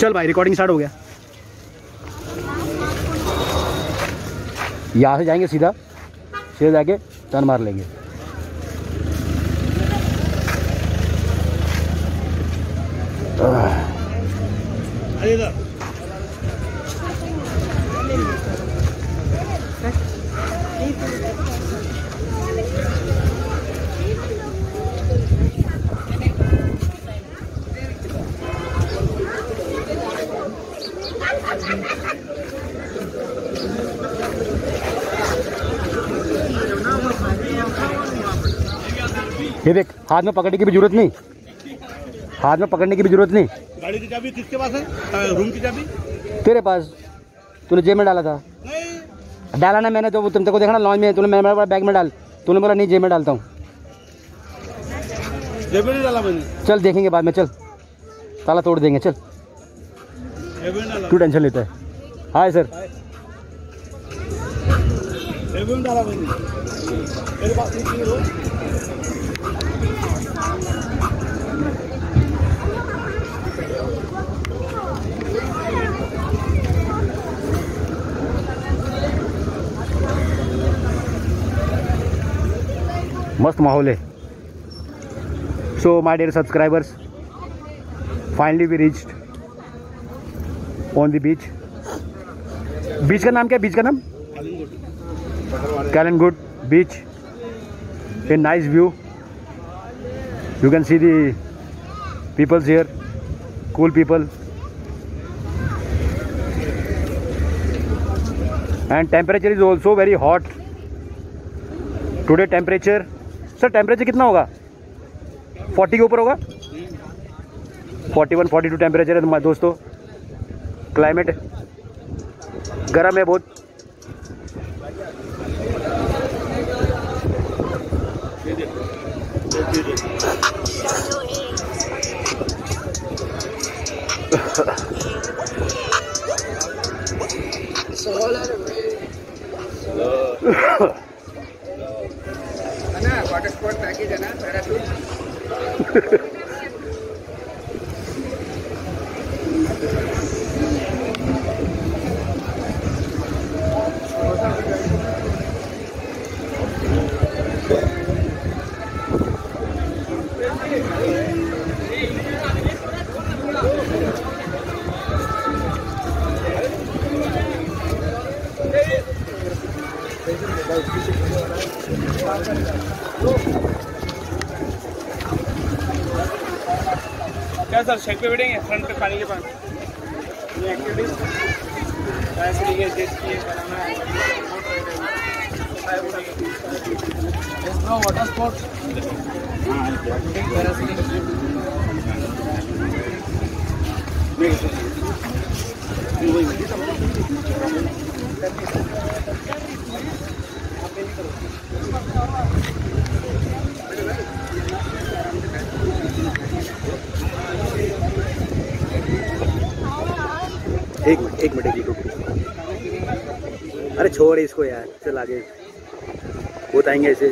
चल भाई recording start हो गया। यहाँ से जाएंगे सीधा जाके टर्न मार लेंगे। ये देख, हाथ में पकड़ने की भी जरूरत नहीं, हाथ में पकड़ने की भी जरूरत नहीं। गाड़ी की चाबी किसके पास है? रूम की चाबी तेरे पास, तूने जेब में डाला था। नहीं डाला ना मैंने, तो तुम को देखा ना लॉन्च में, तूने मेरा बैग में डाल, तूने बोला नहीं जेब में डालता हूँ। जेब में नहीं डाला मैंने। चल देखेंगे बाद में, चल ताला तोड़ देंगे, चल जेब में डाला। क्यों टेंशन लेता है? Hi sir. जेब में डाला मैंने, मेरे पास नहीं है। मस्त माहौल है। So my dear subscribers, finally we reached on the beach. Beach का नाम क्या है? बीच का नाम Calangute beach. A nice view, you can see the peoples here, cool people, and temperature is also very hot today. Temperature sir, temperature कितना होगा? 40 के ऊपर होगा, 41 42 टेम्परेचर है तुम्हारे दोस्तों। क्लाइमेट गर्म है बहुत। वाटर स्पोर्ट पैकेज है ना पैराशूट। क्या सर शेक पे बैठेंगे फ्रंट पे पानी के पास? ये एक्टिविटीज ऐसे लिए टेस्ट किए बनाना है। वाटर स्पोर्ट्स एक मिनट रुक। अरे छोड़ इसको यार, चल आगे बताएंगे ऐसे।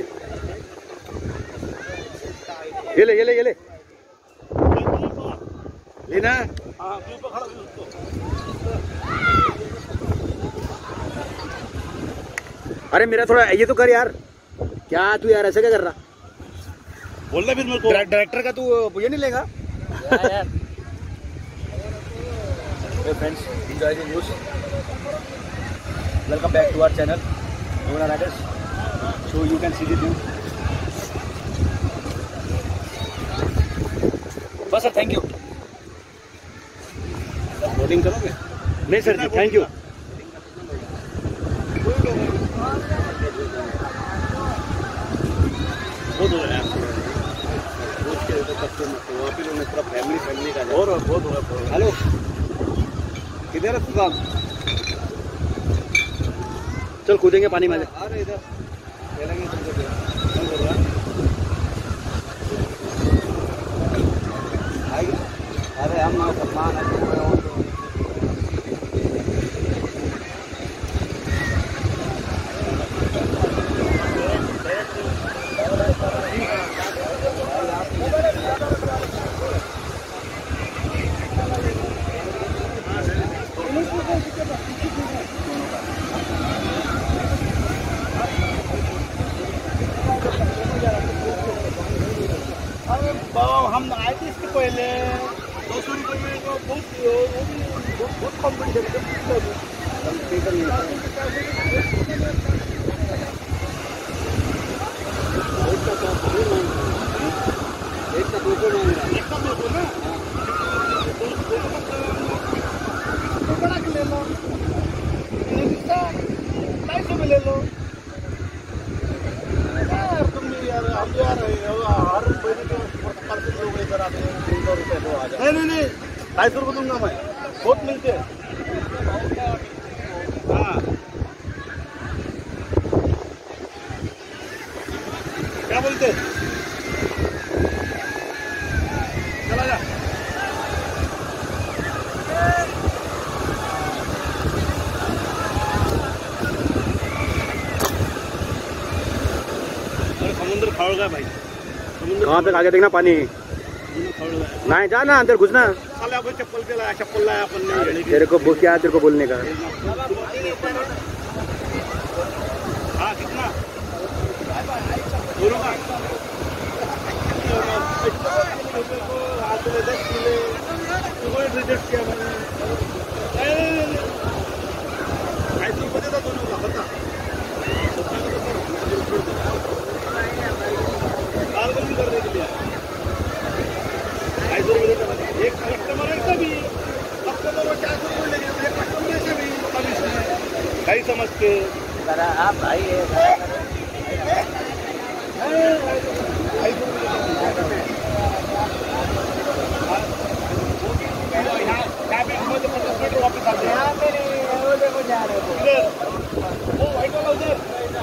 ये ले लेना। अरे मेरा थोड़ा ये तो कर यार। क्या तू यार ऐसे क्या कर रहा? बोल रहा फिर मेरे को डायरेक्टर का तू ये नहीं लेगा यार। Hey friends, enjoy the news. Welcome back to our channel, Dona Riders. So you can see the view. बस सर, थैंक यू। बोटिंग करोगे? नहीं सर जी, थैंक यू। बहुत हो रहा है वहाँ पे लोग पूरा फैमिली का और बहुत हो रहा है। हेलो किधर है सुल्तान? चल कूदेंगे पानी में। अरे इधर अरे हम ना सलमान है। हम आए थे इसके पहले 200 रुपये में तो बहुत कॉम्पिटिशन एक का 200 ना बड़ा के ले लो 250 में ले लो यार। तुम यार हम यार हर महीने के परसेंट लोग इधर आते हैं 300 रुपये तो आ जाए। नहीं 250 रुपये दूंगा मैं, बहुत मिलते हैं। हाँ क्या बोलते चला जा। समुद्र खड़ गया भाई, कहाँ तक आगे देखना पानी ना जाना अंदर घुसना। साले अपन चप्पल पे लाया, चप्पल लाया अपन ने। तेरे को क्या तेरे को बोलने का। हाँ कितना दोनों का हाथ में 10 किलो रिजेक्ट किया मैंने। 250 रुपये देता दोनों का, बता बार्गेनिंग करने के लिए 250 रुपये देता। एक कस्टमर ऐसा भी कस्टमर वो 400 रुपये लेंगे, एक कस्टमर ऐसा भी कहीं समझते आप भाई वापस आते हैं वो वाइट वाला उधर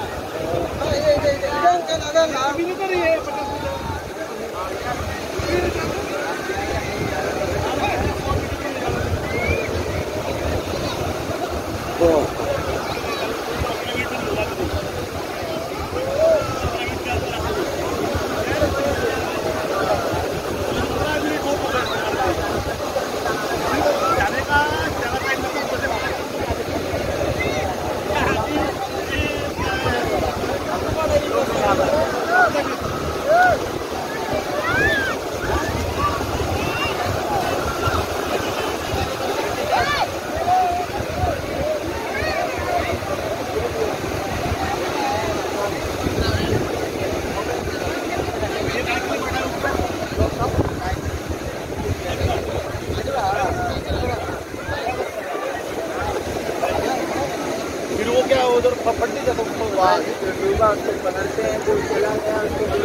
उधर फटी जाता उसको बनाते हैं वो चला गया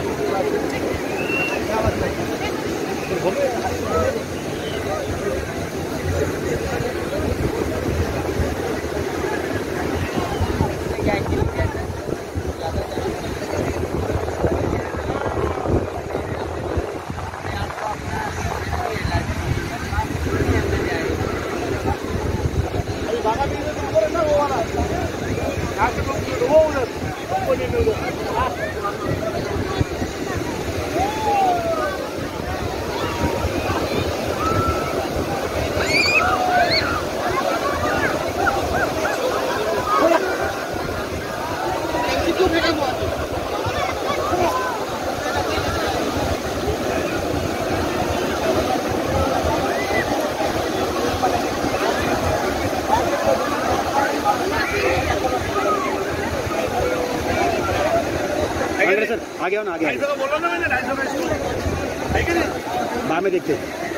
सर आगे आओ ना, आगे बोला ना मैंने 250 में है कि नहीं। बाद में देखते।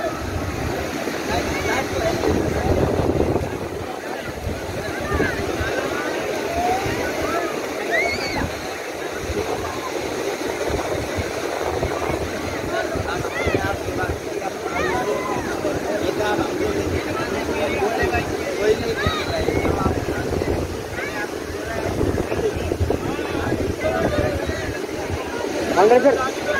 सर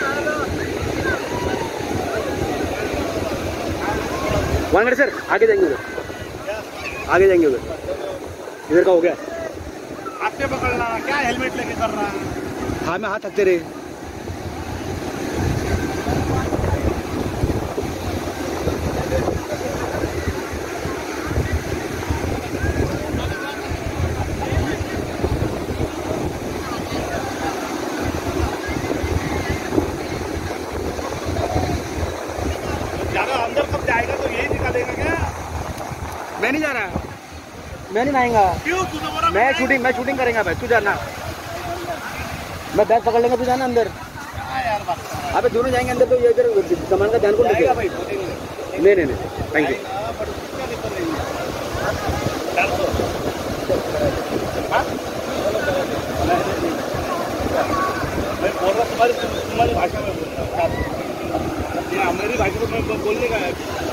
वन मिनट सर, आगे जाएंगे उधर, आगे जाएंगे उधर, इधर का हो गया। आपने पकड़ना क्या, हेलमेट लेके कर रहा है। हाँ में हाथ थकते रहे। मैं नहीं जा रहा, मैं नहीं आएगा। क्यों तू तो बोला मैं शूटिंग करेंगे भाई, तू जाना, मैं बैग पकड़ लेंगे, तू जाना अंदर। यार बात अबे दोनों जाएंगे अंदर, तो ये इधर सामान का ध्यान कौन रखेगा? भाई नहीं, थैंक यू। मैं बोल रहा तुम्हारी भाषा में बोल रहा हूँ, मेरी भाषा में बोलने का है।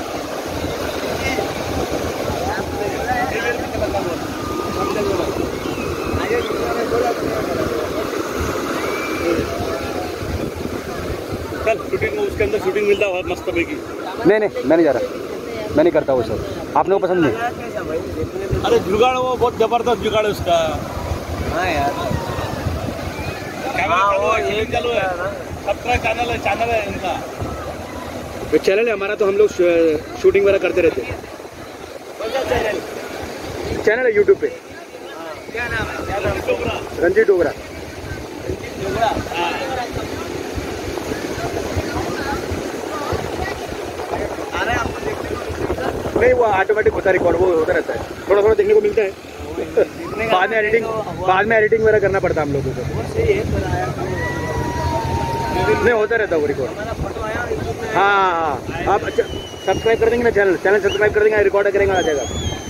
चल शूटिंग, उसके अंदर शूटिंग मिलता है मस्त पैकी। नहीं, मैं नहीं जा रहा, मैं नहीं करता वो सब, आपने को पसंद नहीं। अरे जुगाड़ वो बहुत जबरदस्त जुगाड़ है उसका। हाँ यार, कैमरा चालू है, सब्सक्राइब चैनल है इनका। तो चैनल है हमारा, तो हम लोग शूटिंग वगैरह करते रहते हैं। चैनल है यूट्यूब पे, क्या नाम है? रंजीत डोगरा। नहीं, वो ऑटोमेटिक होता है रिकॉर्ड, वो होता रहता है, थोड़ा थोड़ा देखने को मिलता है। बाद में एडिटिंग वगैरह करना पड़ता है हम लोगों को। नहीं, होता रहता है वो रिकॉर्ड। हाँ, आप सब्सक्राइब कर देंगे ना, चैनल सब्सक्राइब कर देंगे, रिकॉर्ड करेंगे, आ जाएगा।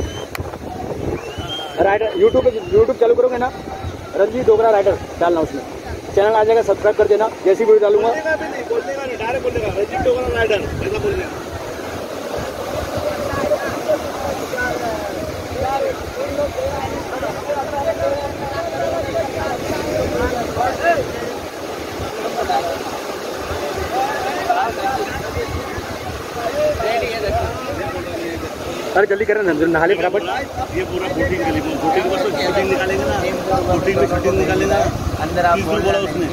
राइटर यूट्यूब चालू करोगे ना, रंजीत डोगरा राइटर डालना, उसमें चैनल आ जाएगा, सब्सक्राइब कर देना। जैसी वीडियो डालूंगा डायरेक्ट बोलेगा रंजीत डोगरा राइडर, ऐसा बोलने। अरे जल्दी करें ना, नहा ले फटाफट। ये पूरा बोटिंग के लिए, बोटिंग में शूटिंग निकालेंगे ना, बोटिंग में शूटिंग निकालेगा अंदर आप बोला उसने।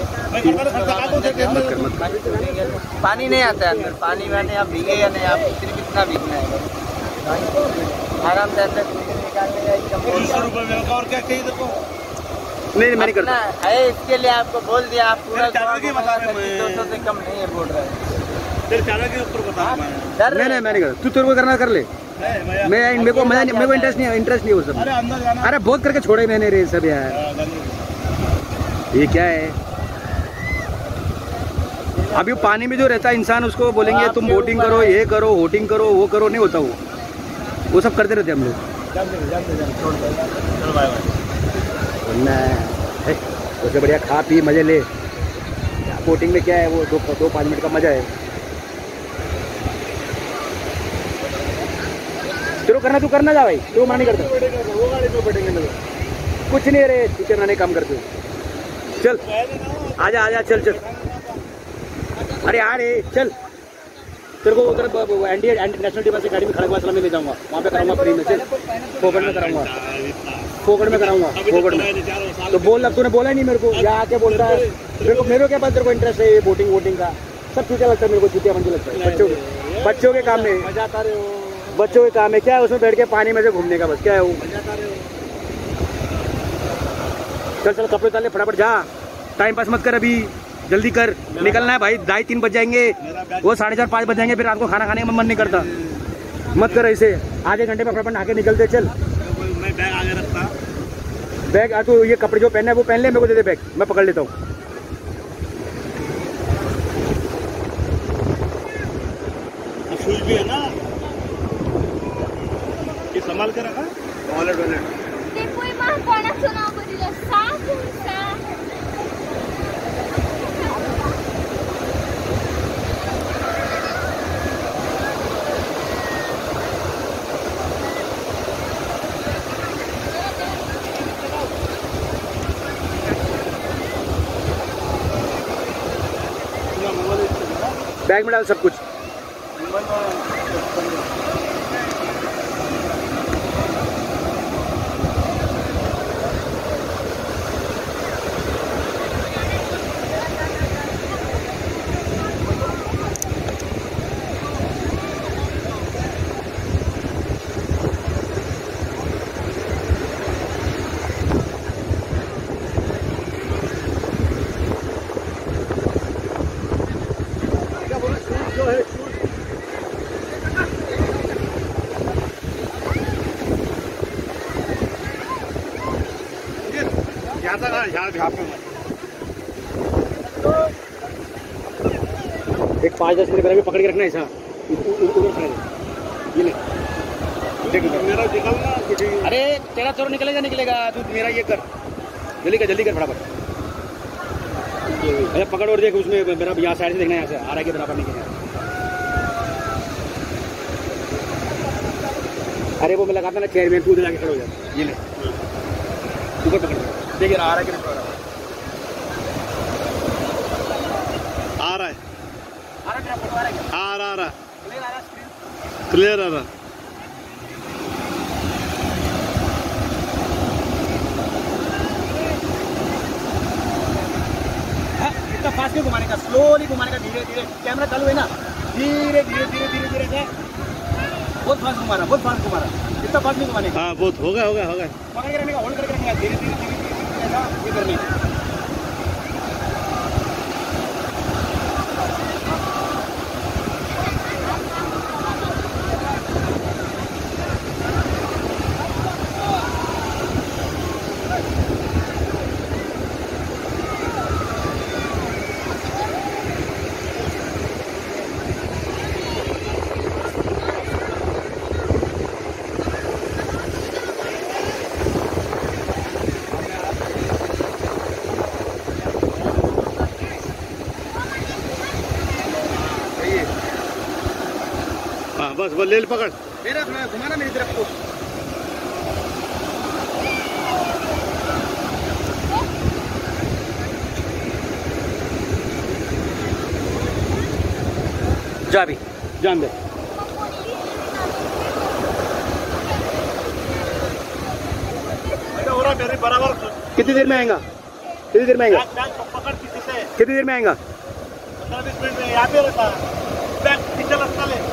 पानी नहीं आता है अंदर, पानी वानी आप भीगे या नहीं, आप कितना भीगना है, आराम से अंदर निकालने का एकदम। 300 रुपये में और क्या चाहिए देखो। नहीं, मैं नहीं करता है, इसके लिए आपको बोल दिया, आप पूरा 200 से कम नहीं है बोल रहे हैं। तेरे चैनल के ऊपर बता नहीं, मैं नहीं करता। तू तेरे को करना कर ले, मेरे को इंटरेस्ट नहीं है वो सब। अरे अंदर जाना। अरे बहुत करके छोड़े मैंने रे सब यार, ये क्या है? अभी वो पानी में जो रहता है इंसान, उसको बोलेंगे तुम बोटिंग करो, ये करो, होटिंग करो, वो करो, नहीं होता वो सब करते रहते हम लोग। उससे बढ़िया खा पी मजे ले। बोटिंग में क्या है, वो 2-5 मिनट का मजा है। चलो करना, तू करना जा भाई, तू मना नहीं करता। वो गाड़ी में बैठेंगे ना, कुछ नहीं, अरे टीचर नाने काम करते। चल आजा, चल। अरे यार चल, तेरे को उधर नेशनल डिफेंस अकेडमी खड़गवासला में ले जाऊंगा, वहाँ पे कराऊंगा फ्री में। चल, फोकट में कराऊंगा, फोकट में। तो बोल, अब तूने बोला नहीं मेरे को, यहाँ आके बोल रहा है मेरे को क्या पता तेरे को इंटरेस्ट है ये बोटिंग का। सब चूतिया लगता है मेरे को, चूतिया मंजू लगता है। बच्चों के काम में मजा रहे हो, बच्चों के काम है क्या है, उसमें बैठ के पानी में से घूमने का, बस क्या है वो। चल कपड़े उतार ले फटाफट, जा, टाइम पास मत कर, अभी जल्दी कर, निकलना है भाई। 2:30-3 बज जाएंगे, वो 4:30-5 बज जाएंगे, फिर रात को खाना खाने का मन नहीं करता। मत कर ऐसे, आधे घंटे में फटाफट नहा के निकलते। चल, मैं बैग आगे रखता। बैग तू ये कपड़े जो पहनना है वो पहन ले, मेरे को दे दे बैग, मैं पकड़ लेता हूँ। शूज भी है ना, ये संभाल के रखा। वॉलेट बैग में डाल सब कुछ। यहाँ तक यहाँ पे एक 5-10 मिनट पहले भी पकड़ के रखना ऐसा उधर खड़े ये ले देख मेरा निकलना कुछ। अरे तेरा चोर निकलेगा तू मेरा ये कर जल्दी कर फटाफट। अरे पकड़ और देख उसमें मेरा यहाँ साइड से देखना यहाँ से आ रहा है कि बराबर नहीं है। अरे वो मैं लगाता ना चेयर में तू उधर आके खड़े हो जा ये ले ऊपर पकड़ देखिए आ रहा है कि नहीं आ रहा है तेरा फोटो आ रहा है क्या? आ रहा क्लियर आ रहा क्लियर आ रहा। है स्क्रीन इतना फास्ट नहीं घुमाने का स्लोली घुमाने का धीरे धीरे कैमरा चालू है ना धीरे धीरे से बहुत फास्ट घुमा रहा इतना फास्ट नहीं घुमाने का। हाँ बहुत होगा पकड़ के रहने का होल्ड करके रखने का धीरे ऐसा ये करने का। हाँ बस वो ले पकड़ मेरा घुमाना मेरी तरफ को। जा भी जान दे हो रहा मेरे बराबर। कितनी देर में आएगा पकड़ किसी से कितनी देर में आएगा 15-20 मिनट में यहाँ पे रहता बैग पीछे लगता ले।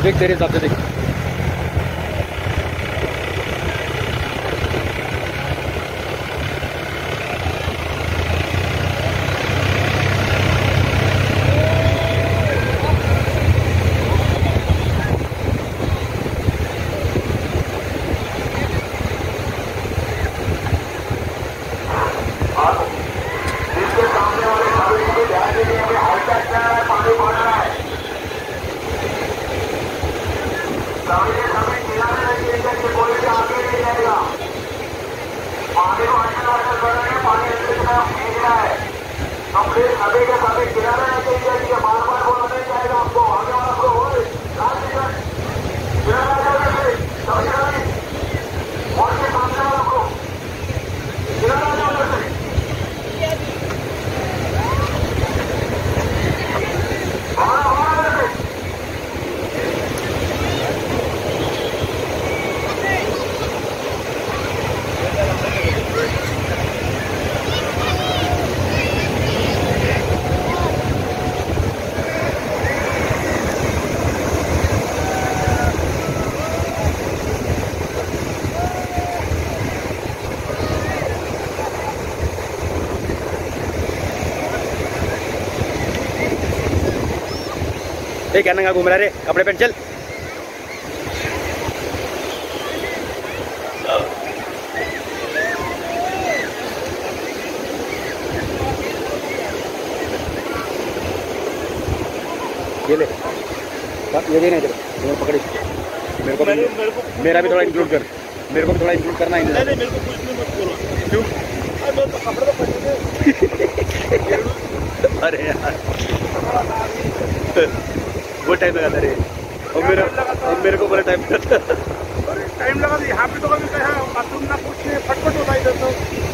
देख तेरे हिसाब से देख। क्या नंगा घूम रहा रे, कपड़े पहन चल। ये ले, ये देना इधर, पकड़ी। मेरा भी थोड़ा इंक्लूड कर, मेरे को भी थोड़ा इंक्लूड करना है। नहीं मेरे को कुछ भी मत बोलो। क्यों? अरे तो कपड़े तो पहने। अरे यार वो टाइम लगा था रे, और मेरे को बड़ा टाइम लगा था। अरे टाइम लगा था यहाँ पे, तो कभी कहा बाथरूम ना कुछ नहीं, फटफट होता इधर तो।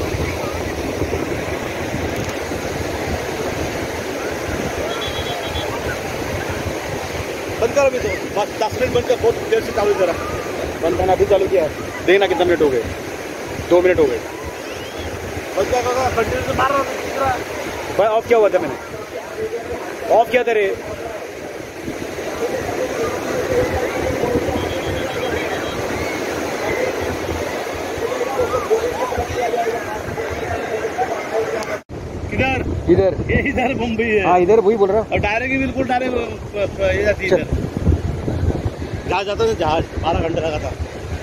बंद कर अभी तो, बस 10 मिनट बंद कर, बहुत देर से चालू जरा। बंद करना अभी चालू किया है, देखना कितना मिनट हो गए। 2 मिनट हो गए। बंद कर, कंटिन्यू से मार रहा था। भाई ऑफ किया हुआ था मैंने, ऑफ किया था रे। किधर? इधर, ये इधर मुंबई है। हाँ इधर वही बोल रहा हूँ। और डायरेक्ट बिल्कुल डायरेक्ट ये जाती है इधर। जहाज जाता था, जहाज 12 घंटे लगा था।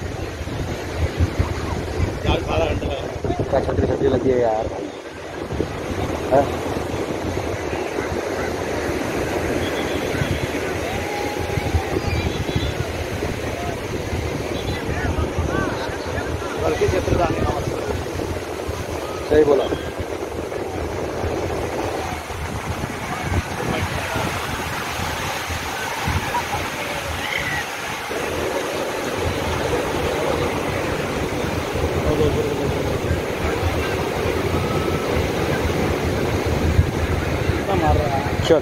जहाज 12 घंटे लगा। क्या छतरी लगी है यार। हाँ? घर के क्षेत्र जाने का मतलब। सही बोला। मार रहा है। चल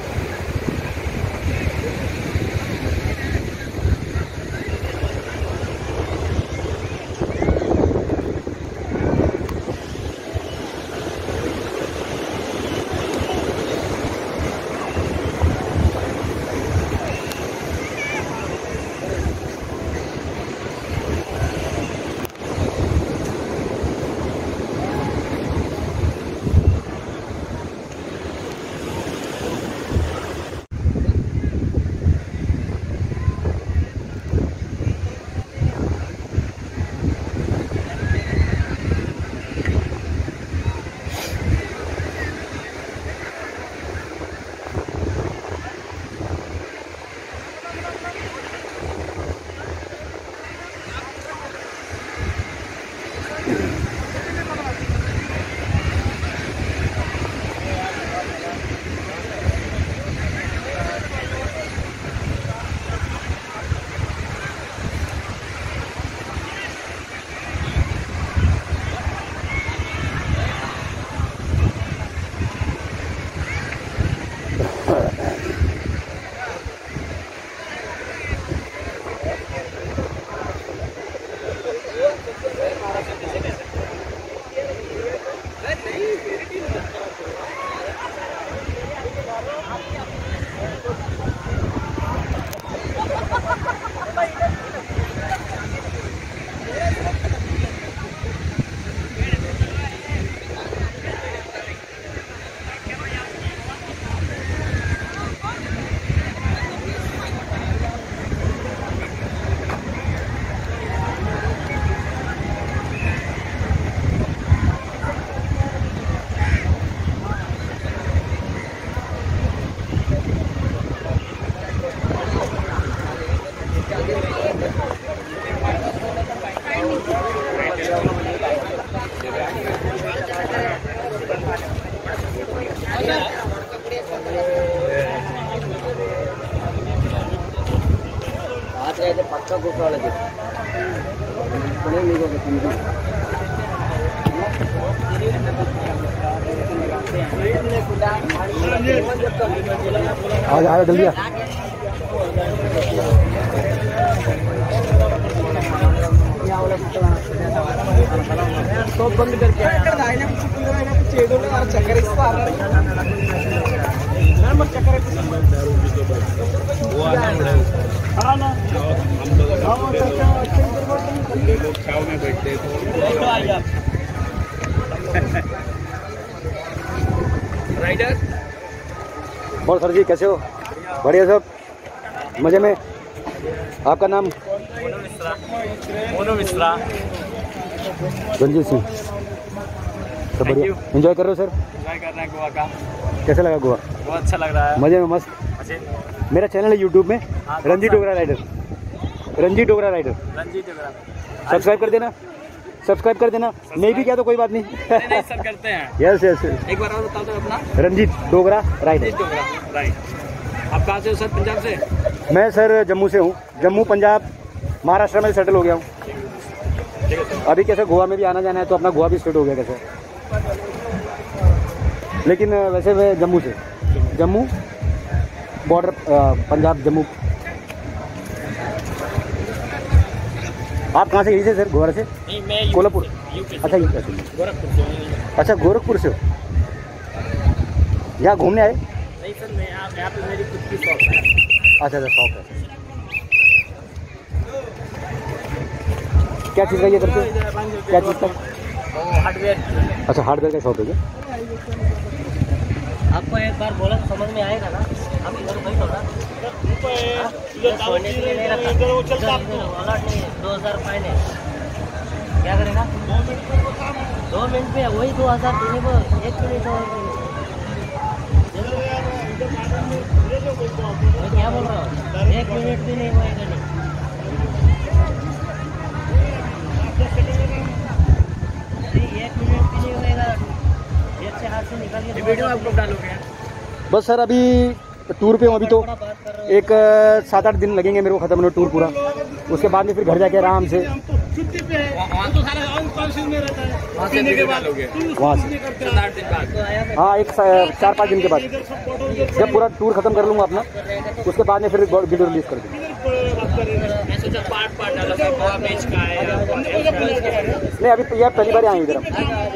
आ जल्दी आ। सब बंद करके छाव में बैठते राइडर। और सर जी कैसे हो? बढ़िया सब, मजे में। आपका नाम? मोनू मिश्रा। रंजीत सिंह। सब बढ़िया, एंजॉय कर रहे हो सर? एंजॉय कर रहे हैं गोवा का। कैसा लगा गोवा? बहुत अच्छा लग रहा है। मजे में, मस्त। मेरा चैनल है यूट्यूब में, Ranjit Dogra rider. Ranjit Dogra rider, Ranjit Dogra. Subscribe कर देना, सब्सक्राइब कर देना। नहीं भी क्या तो कोई बात नहीं। नहीं सब करते हैं। Yes yes. एक बार और बताओ तो अपना। रंजीत डोगरा राइडर। रंजीत डोगरा, राइट। आप कहाँ से हो सर? पंजाब से? मैं सर जम्मू से हूँ। जम्मू, पंजाब, महाराष्ट्र में सेटल हो गया हूँ। अभी कैसे गोवा में भी आना जाना है तो अपना गोवा भी सेट हो गया कैसे। लेकिन वैसे मैं जम्मू से, जम्मू बॉर्डर, पंजाब जम्मू। आप कहाँ से? यहीं से सर, गोवा से? नहीं, मैं कोल्हापुर। अच्छा गोरखपुर से। अच्छा, गोरखपुर से हो? यहाँ घूमने आए? नहीं सर, मैं यहाँ पे मेरी खुद की शॉप है। अच्छा अच्छा, शॉप है। क्या चीज़ का ये करते हो? क्या चीज़ का? हार्डवेयर। अच्छा, हार्डवेयर का शॉप है क्या? आपको एक बार बोला तो समझ में आएगा ना। हम इधर नहीं थोड़ा सोने के लिए नहीं रखा। अलर्ट नहीं है। 2000 फाइन है। क्या करेगा? 2 मिनट में वही 2000 देने को 1 मिनट और मैं क्या बोल रहा हूँ? 1 मिनट भी नहीं होएगा। नहीं 1 मिनट भी नहीं होएगा। एक से हाथ से निकाल के वीडियो आप लोग डालोगे? बस सर अभी टूर पे हूँ। अभी तो एक 7-8 दिन लगेंगे मेरे को ख़त्म होने टूर पूरा। उसके बाद में फिर घर जाके आराम से छुट्टी पे है। वहाँ तो सारा काउंसिल में रहता है। वहाँ से वीडियो डालोगे? वहाँ से। 7-8 दिन बाद। हाँ, एक 4-5 दिन के बाद जब पूरा टूर ख़त्म कर लूँगा अपना, उसके बाद में फिर वीडियो रिलीज़ कर दूँगा। मैं सोचा पार्ट डाला था। गोवा बीच का है या नहीं, अभी यह पहली बार आए इधर हम।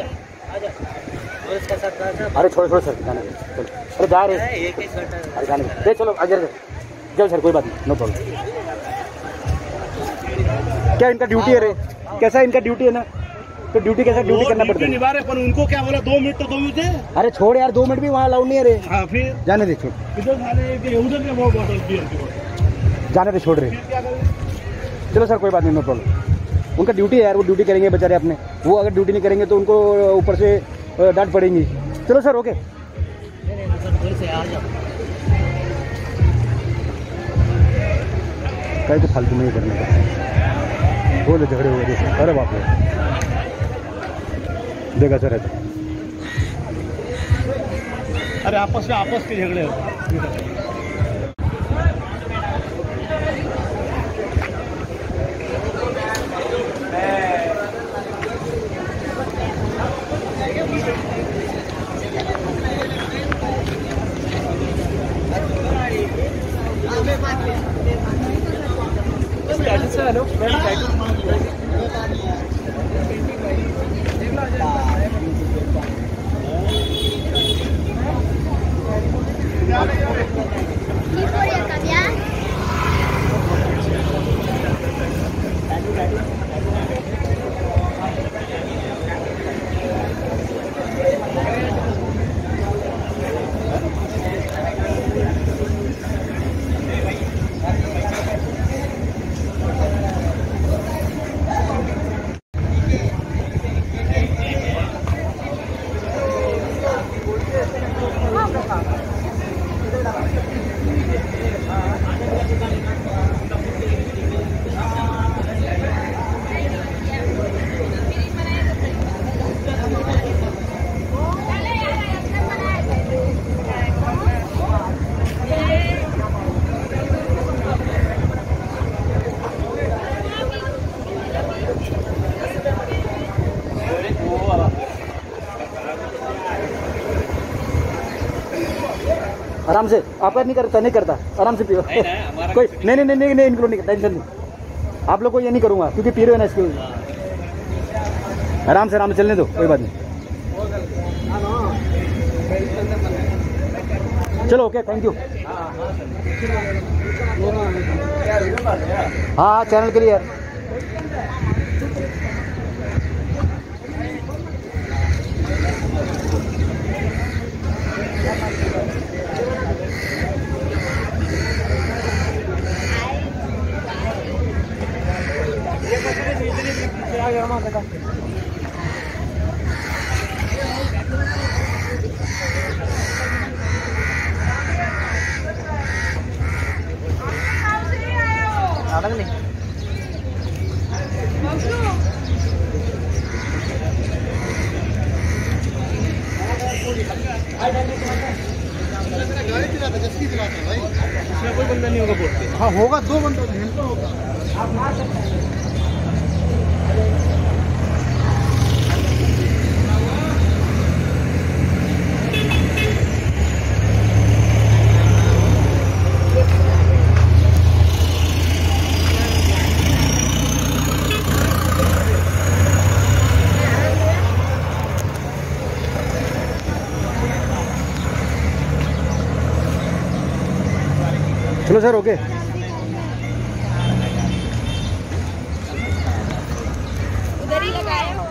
अरे छोड़ सर, जाने दे। चलो, अरे जा रहे। एक घंटा। अरे जाने दे, चलो अजर चल सर, कोई बात नहीं, नो प्रॉब्लम। क्या इनका ड्यूटी है रे? कैसा इनका ड्यूटी है ना, तो ड्यूटी कैसा ड्यूटी करना पड़ता है। निभा रहे, पर उनको क्या बोला 2 मिनट तो दो मुझे। अरे छोड़ यार, 2 मिनट भी वहाँ अलाउड नहीं है रे। हाँ फिर जाने दे, छोड़। इधर खाने उधर के वो बॉटल बियर की बोतल। जाने दे, छोड़ रहे। चलो सर, कोई बात नहीं, नो प्रॉब्लम। उनका ड्यूटी है यार, वो ड्यूटी करेंगे बेचारे अपने। वो अगर ड्यूटी नहीं करेंगे तो उनको ऊपर से डांट पड़ेंगी। चलो सर, ओके। कहीं तो फालतू नहीं करने का, बोले झगड़े हो गए। अरे बाप रे, देखा सर ऐसा। अरे आपस के झगड़े हो। हेलो आराम से, आपका नहीं करता, आराम से पियो। कोई नहीं इंक्लूड नहीं, टेंशन नहीं, आप लोग को ये नहीं करूँगा क्योंकि पी रहे हो ना इसके। आराम से चलने दो, कोई बात नहीं। चलो ओके, थैंक यू। हाँ चैनल के लिए यार। कोई बंदा नहीं होगा बोर्ड पे। हाँ होगा, 2 बंदा होगा। आप ना चलो सर ओके। उधर ही लगाए हो।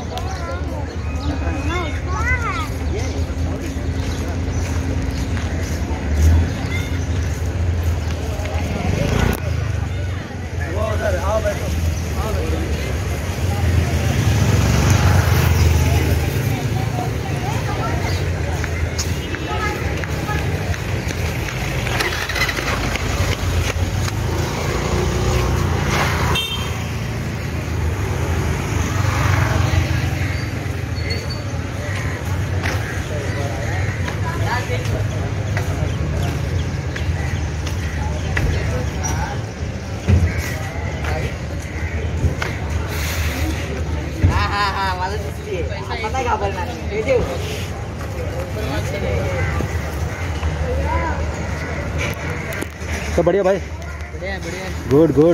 सब बढ़िया भाई, बढ़िया। Good good.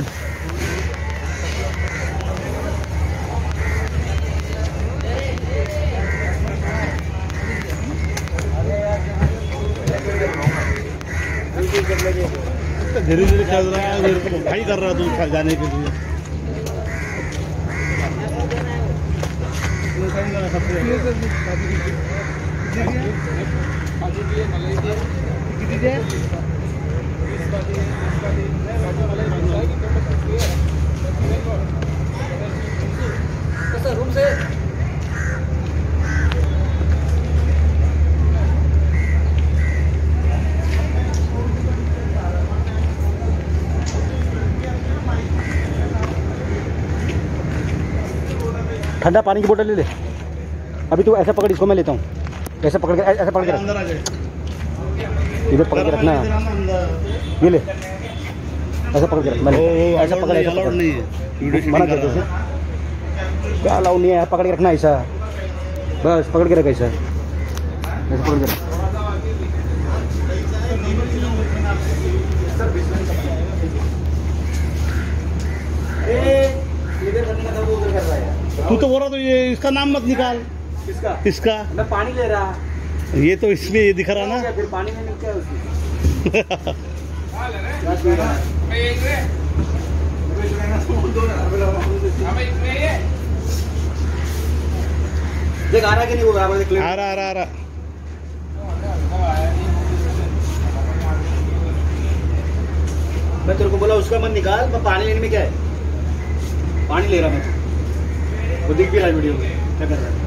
धीरे धीरे चल रहा है, मेरे को भाई कर रहा तू जाने के लिए। रूम से ठंडा पानी की बोतल ले ले। अभी तू ऐसा पकड़, इसको मैं लेता हूँ। ऐसा पकड़ के, ऐसा पकड़ के रख, अंदर आ जाए, इधर पकड़ के रखना है। ये ले, ऐसा पकड़ के रख। मैं ऐसा पकड़, ऐसा पकड़ नहीं है, मना कर दो उसे। क्या अलाउ नहीं है, पकड़ के रखना ऐसा, बस पकड़ के रख ऐसा, ऐसा पकड़ के रख। तू तो बोल रहा तो ये इसका नाम मत निकाल। किसका? इसका मैं पानी ले रहा। ये तो इसमें ये दिख रहा ना। फिर पानी में क्या है उसकी? देख आ रहा कि नहीं वो बराबर देख ले। आ रहा। मैं तेरे को बोला उसका मत निकाल, मैं पानी लेने में क्या है? पानी ले रहा मैं। वो दिख भी रहा है वीडियो में क्या कर रहा है।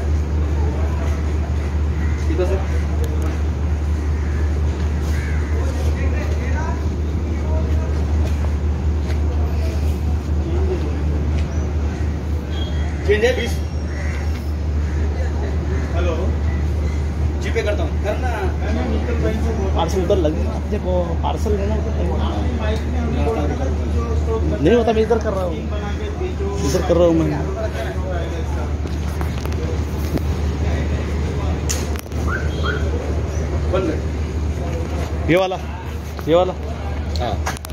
ठीक है सर। चेंज है 20। हेलो, जीपे करता हूँ, करना। पार्सल उधर लगी देखो, पार्सल लेना नहीं होता। मैं इधर कर रहा हूँ, मैं। बंद है। ये वाला हाँ